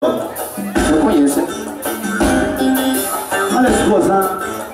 Eu conheço, hein? Olha a explosão.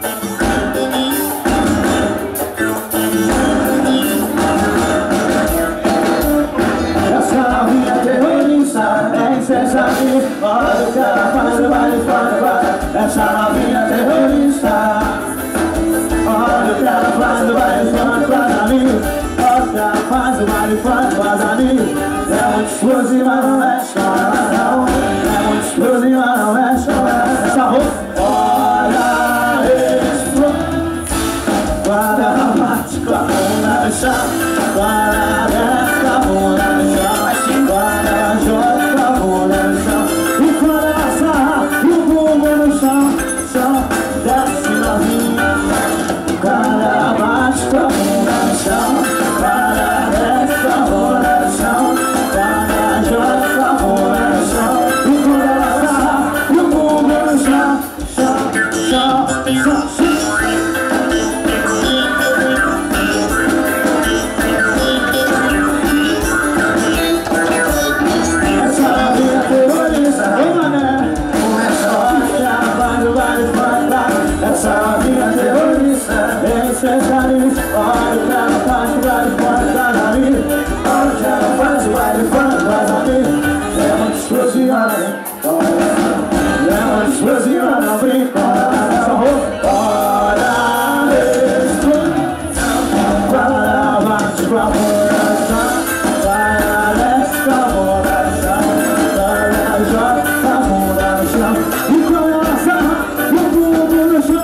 Essa novinha terrorista é incessante. Olha o que ela faz, vai fora. Essa novinha terrorista. Olha o que ela faz, vai fora com as amigas. Olha o que ela faz, vai fora com as amigas. É muito explosiva, não é só ela não. É muito explosiva, não é só ela. Essa roupa. Olha isso. Quando ela bate com a bunda no chão. Quando ela desce com a bunda no chão. Quando ela joga com a bunda no chão. E quando ela sarra e o bumbum no chão. Chão, desce novinha. Quando ela bate com a bunda no chão. Quando ela desce com a bunda no chão. Quando ela joga com a bunda no chão. E quando ela sarra e o bumbum no chão. Chão, chão, chão, chão. Essa novinha terrorista é especialista. Olha o que ela faz, vai fora da nariz. Olha o que ela faz, vai fora das amigas. É muito explosiva, né? É muito explosiva, não brinca. Essa roupa, olha isso. Quando ela bate com a bunda no chão. Quando ela desce com a bunda no chão. Quando ela joga com a bunda no chão. E quando ela sarra e o bumbum no chão.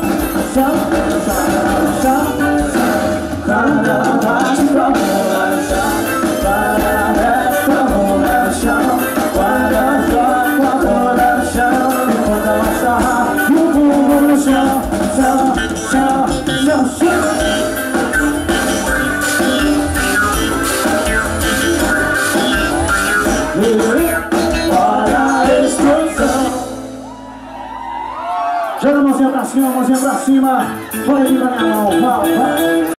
Quando ela bate com a bunda no chão. Quando ela desce com a bunda no chão. Quando ela joga com a bunda no chão. E quando ela sarra e o bumbum no chão. Chão, chão, chão, chão. Olha a explosão. Joga a mãozinha pra cima, mãozinha pra cima. Põe aqui pra minha mão, vai, vai.